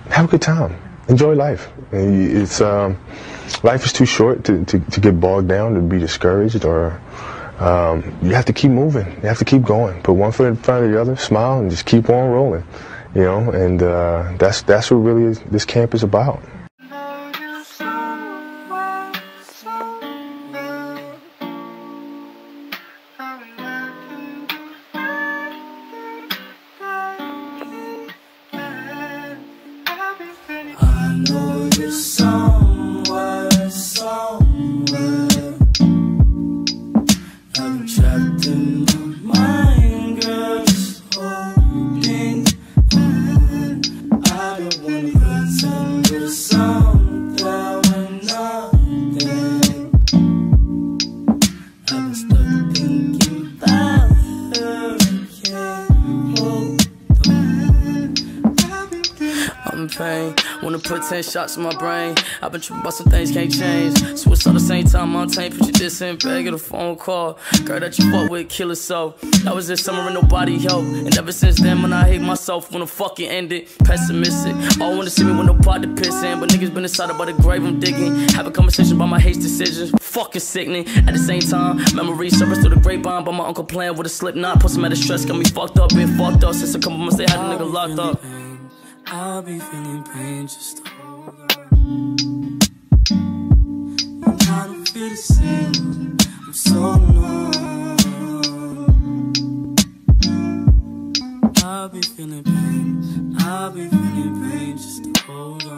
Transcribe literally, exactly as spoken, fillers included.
have a good time. Enjoy life. It's um, life is too short to, to, to get bogged down, to be discouraged, or um, you have to keep moving. You have to keep going. Put one foot in front of the other, smile, and just keep on rolling. You know, and uh, that's that's what really is, this camp is about. I know you're somewhere, somewhere. I'm trapped in my mind, girl, just holding on. I don't wanna pretend you're something when nothing. I've been stuck thinking about her, can't hold on. I'm in pain. Wanna put ten shots in my brain. I've been tripping about some things can't change. Suicide the same time, Montaigne. Picture this in bed, get a phone call. Girl that you fuck with, kill herself. That was this summer and nobody helped. And ever since then, when I hate myself, when the fuck it ended. Pessimistic, all wanna see me with no pot to piss in. But niggas been inside about the grave I'm digging. Have a conversation about my hate decisions. Fucking sickening. At the same time, memories surface through the grapevine. By my uncle playing with a slip knot. Plus some out of stress, got me fucked up, been fucked up. Since a couple months they had a nigga locked up. I'll be feeling pain, just hold on. I don't feel the same, I'm so numb. I'll be feeling pain, I'll be feeling pain, just hold on.